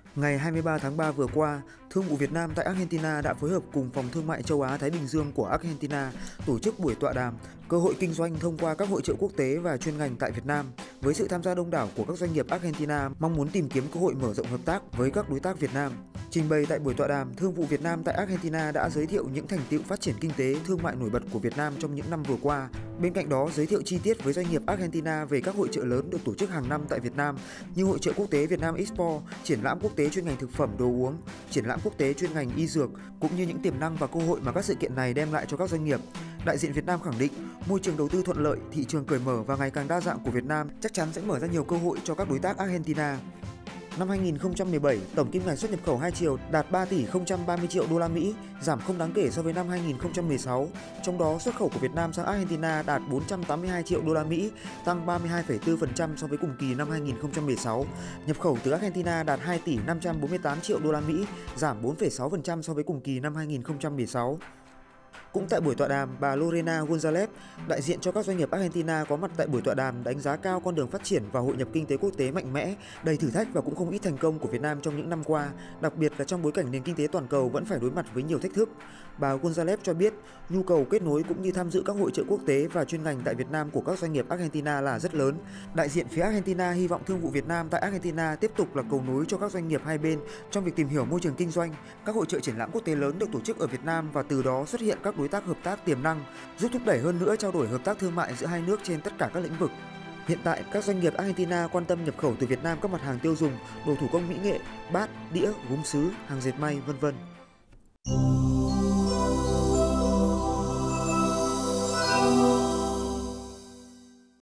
Ngày 23 tháng 3 vừa qua, Thương vụ Việt Nam tại Argentina đã phối hợp cùng Phòng Thương mại Châu Á-Thái Bình Dương của Argentina tổ chức buổi tọa đàm cơ hội kinh doanh thông qua các hội chợ quốc tế và chuyên ngành tại Việt Nam. Với sự tham gia đông đảo của các doanh nghiệp Argentina mong muốn tìm kiếm cơ hội mở rộng hợp tác với các đối tác Việt Nam. Trình bày tại buổi tọa đàm, Thương vụ Việt Nam tại Argentina đã giới thiệu những thành tựu phát triển kinh tế, thương mại nổi bật của Việt Nam trong những năm vừa qua. Bên cạnh đó, giới thiệu chi tiết với doanh nghiệp Argentina về các hội chợ lớn được tổ chức hàng năm tại Việt Nam như Hội chợ quốc tế Việt Nam Expo, triển lãm quốc tế chuyên ngành thực phẩm đồ uống, triển lãm quốc tế chuyên ngành y dược, cũng như những tiềm năng và cơ hội mà các sự kiện này đem lại cho các doanh nghiệp. Đại diện Việt Nam khẳng định, môi trường đầu tư thuận lợi, thị trường cởi mở và ngày càng đa dạng của Việt Nam chắc chắn sẽ mở ra nhiều cơ hội cho các đối tác Argentina. Năm 2017, tổng kim ngạch xuất nhập khẩu hai chiều đạt 3 tỷ 030 triệu đô la Mỹ, giảm không đáng kể so với năm 2016. Trong đó, xuất khẩu của Việt Nam sang Argentina đạt 482 triệu đô la Mỹ, tăng 32,4% so với cùng kỳ năm 2016. Nhập khẩu từ Argentina đạt 2 tỷ 548 triệu đô la Mỹ, giảm 4,6% so với cùng kỳ năm 2016. Cũng tại buổi tọa đàm, bà Lorena González, đại diện cho các doanh nghiệp Argentina có mặt tại buổi tọa đàm đánh giá cao con đường phát triển và hội nhập kinh tế quốc tế mạnh mẽ, đầy thử thách và cũng không ít thành công của Việt Nam trong những năm qua, đặc biệt là trong bối cảnh nền kinh tế toàn cầu vẫn phải đối mặt với nhiều thách thức. Bà González cho biết, nhu cầu kết nối cũng như tham dự các hội chợ quốc tế và chuyên ngành tại Việt Nam của các doanh nghiệp Argentina là rất lớn. Đại diện phía Argentina hy vọng Thương vụ Việt Nam tại Argentina tiếp tục là cầu nối cho các doanh nghiệp hai bên trong việc tìm hiểu môi trường kinh doanh, các hội chợ triển lãm quốc tế lớn được tổ chức ở Việt Nam và từ đó xuất hiện các đối tác hợp tác tiềm năng, giúp thúc đẩy hơn nữa trao đổi hợp tác thương mại giữa hai nước trên tất cả các lĩnh vực. Hiện tại, các doanh nghiệp Argentina quan tâm nhập khẩu từ Việt Nam các mặt hàng tiêu dùng, đồ thủ công mỹ nghệ, bát, đĩa, gốm sứ, hàng dệt may, vân vân.